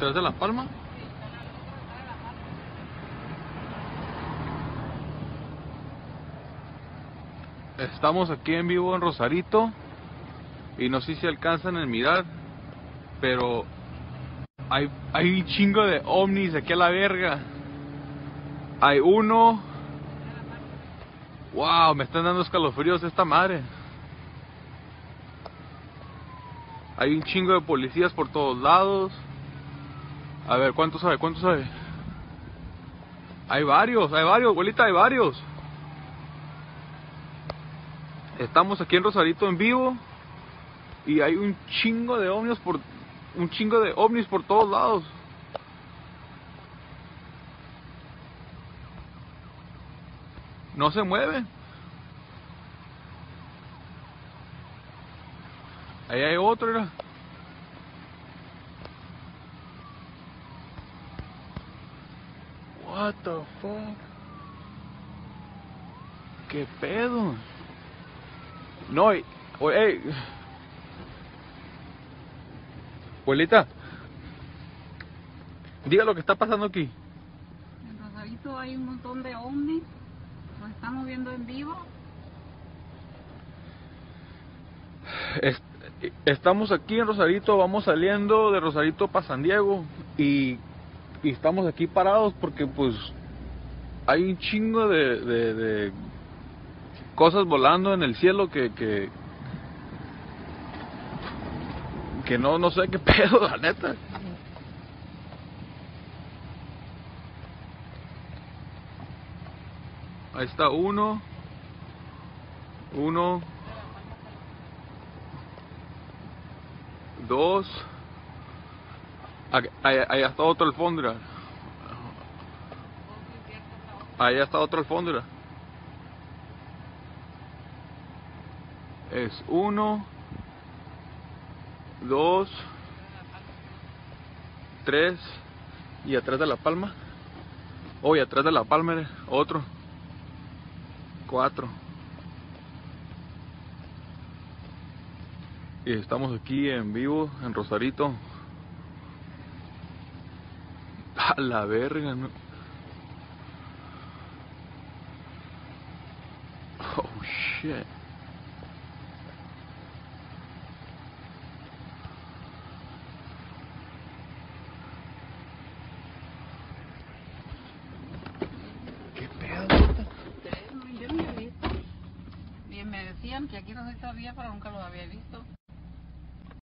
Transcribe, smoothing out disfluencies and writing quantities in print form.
atrás de La Palma. Estamos aquí en vivo en Rosarito y no sé si alcanzan a mirar, pero hay un chingo de ovnis aquí a la verga. Hay uno. Wow, me están dando escalofríos esta madre. Hay un chingo de policías por todos lados. A ver, ¿cuánto sabe? ¿Cuánto sabe? Hay varios, abuelita, hay varios. Estamos aquí en Rosarito en vivo y hay un chingo de ovnis por todos lados. No se mueven. Ahí hay otro, mira. What the fuck? ¿Qué pedo? No, hey, abuelita, diga lo que está pasando aquí. En Rosarito hay un montón de ovnis, los estamos viendo en vivo. Estamos aquí en Rosarito, vamos saliendo de Rosarito para San Diego y estamos aquí parados porque pues hay un chingo de cosas volando en el cielo que no sé qué pedo, la neta. Ahí está uno, dos, allá está otro al fondo, mira. Allá está otro al fondo, mira. Es uno, dos, tres, y atrás de La Palma. Oh, y atrás de La Palma, mira, otro. 4. Y estamos aquí en vivo en Rosarito. A la verga, ¿no? Oh shit. ¿Qué pedo? Yo no lo he visto. Bien, me decían que aquí no se sabía, pero nunca lo había visto.